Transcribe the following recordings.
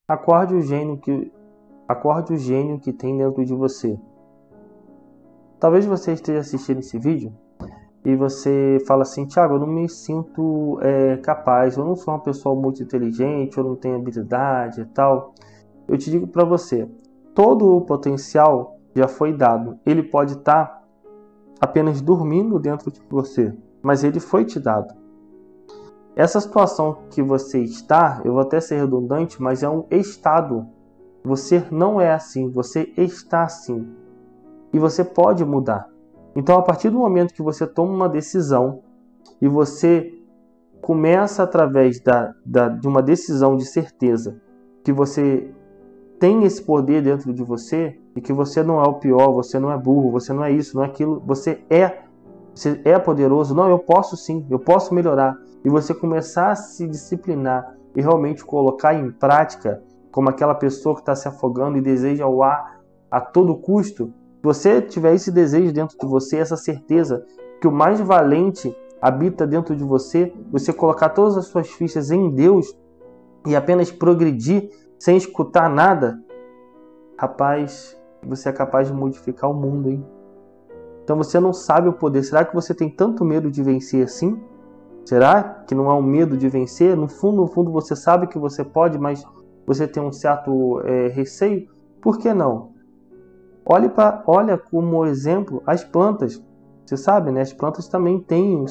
acorde o gênio que tem dentro de você. Talvez você esteja assistindo esse vídeo e você fala assim: Thiago, eu não me sinto capaz, eu não sou uma pessoa muito inteligente, eu não tenho habilidade e tal. Eu te digo para você, todo o potencial já foi dado. Ele pode estar apenas dormindo dentro de você, mas ele foi te dado. Essa situação que você está, eu vou até ser redundante, mas é um estado. Você não é assim, você está assim. E você pode mudar. Então, a partir do momento que você toma uma decisão e você começa através de uma decisão de certeza que você tem esse poder dentro de você e que você não é o pior, você não é burro, você não é isso, não é aquilo, você é poderoso. Não, eu posso sim, eu posso melhorar. E você começar a se disciplinar e realmente colocar em prática, como aquela pessoa que está se afogando e deseja o ar a todo custo. Se você tiver esse desejo dentro de você, essa certeza que o mais valente habita dentro de você, você colocar todas as suas fichas em Deus e apenas progredir sem escutar nada, rapaz, você é capaz de modificar o mundo, hein? Então você não sabe o poder. Será que você tem tanto medo de vencer assim? Será que não é um medo de vencer? No fundo você sabe que você pode, mas você tem um certo receio? Por que não? Olha como exemplo as plantas. Você sabe, né? As plantas também têm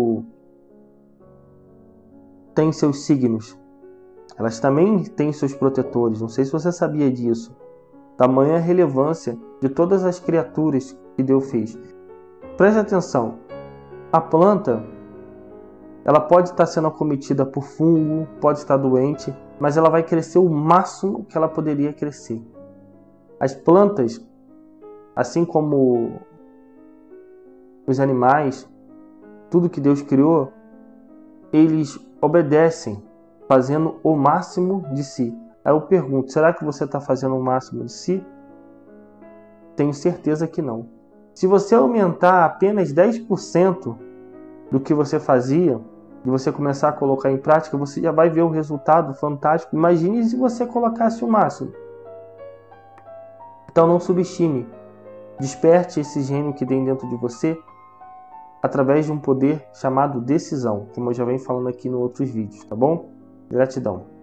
seus signos. Elas também têm seus protetores. Não sei se você sabia disso. Tamanha a relevância de todas as criaturas que Deus fez. Preste atenção. A planta, ela pode estar sendo acometida por fungo, pode estar doente, mas ela vai crescer o máximo que ela poderia crescer. As plantas, assim como os animais, tudo que Deus criou, eles obedecem, fazendo o máximo de si. Aí eu pergunto, será que você está fazendo o máximo de si? Tenho certeza que não. Se você aumentar apenas 10% do que você fazia, e você começar a colocar em prática, você já vai ver um resultado fantástico. Imagine se você colocasse o máximo. Então não subestime. Desperte esse gênio que tem dentro de você através de um poder chamado decisão, como eu já venho falando aqui em outros vídeos, tá bom? Gratidão.